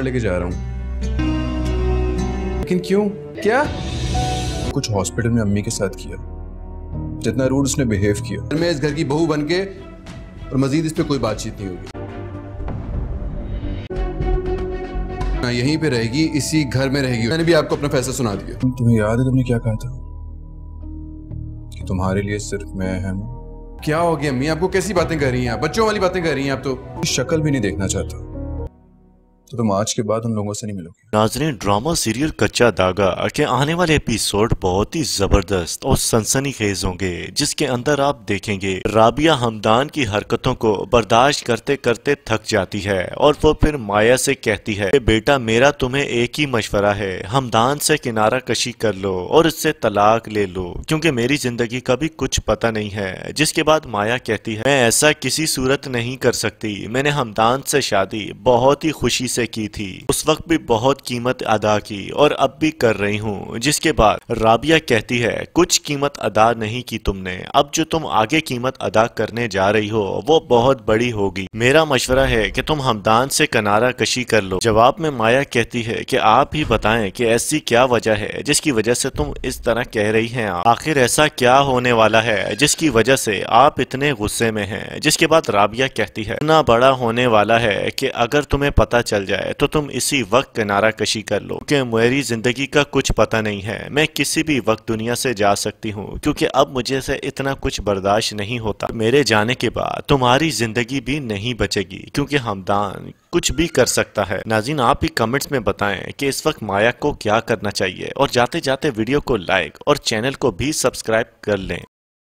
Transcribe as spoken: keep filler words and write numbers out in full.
लेके जा रहा हूँ। लेकिन क्यों? क्या कुछ हॉस्पिटल में अम्मी के साथ किया, जितना रूड उसने बिहेव किया। मैं इस घर की बहू बन के और मजीद इस पे कोई बातचीत नहीं होगी। ना यहीं पे रहेगी, इसी घर में रहेगी। मैंने भी आपको अपना फैसला सुना दिया। तुम्हें याद है तुमने क्या कहा था कि तुम्हारे लिए सिर्फ मैं अहम हूं? क्या हो गया अम्मी, आपको कैसी बातें कर रही हैं आप? बच्चों वाली बातें कर रही हैं आप तो। शक्ल भी नहीं देखना चाहता तो तुम आज के बाद उन लोगों से नहीं मिलोगे। नाज़रीन, ड्रामा सीरियल कच्चा धागा के आने वाले एपिसोड बहुत ही जबरदस्त और सनसनीखेज होंगे, जिसके अंदर आप देखेंगे राबिया हमदान की हरकतों को बर्दाश्त करते करते थक जाती है और वो फिर माया से कहती है कि बेटा मेरा तुम्हें एक ही मशवरा है, हमदान से किनारा कशी कर लो और इससे तलाक ले लो, क्योंकि मेरी जिंदगी का भी कुछ पता नहीं है। जिसके बाद माया कहती है मैं ऐसा किसी सूरत नहीं कर सकती, मैंने हमदान से शादी बहुत ही खुशी से की थी, उस वक्त भी बहुत कीमत अदा की और अब भी कर रही हूँ। जिसके बाद राबिया कहती है कुछ कीमत अदा नहीं की तुमने, अब जो तुम आगे कीमत अदा करने जा रही हो वो बहुत बड़ी होगी। मेरा मशवरा है कि तुम हमदान से किनारा कशी कर लो। जवाब में माया कहती है कि आप ही बताएं कि ऐसी क्या वजह है जिसकी वजह से तुम इस तरह कह रही हैं, आखिर ऐसा क्या होने वाला है जिसकी वजह से आप इतने गुस्से में हैं। जिसके बाद राबिया कहती है इतना बड़ा होने वाला है कि अगर तुम्हें पता चल जाए तो तुम इसी वक्त किनारा कशी कर लो, क्योंकि मेरी जिंदगी का कुछ पता नहीं है, मैं किसी भी वक्त दुनिया से जा सकती हूँ, क्योंकि अब मुझे से इतना कुछ बर्दाश्त नहीं होता। मेरे जाने के बाद तुम्हारी जिंदगी भी नहीं बचेगी, क्योंकि हमदान कुछ भी कर सकता है। नाज़रीन, आप ही कमेंट्स में बताएं कि इस वक्त माया को क्या करना चाहिए और जाते जाते वीडियो को लाइक और चैनल को भी सब्सक्राइब कर लें।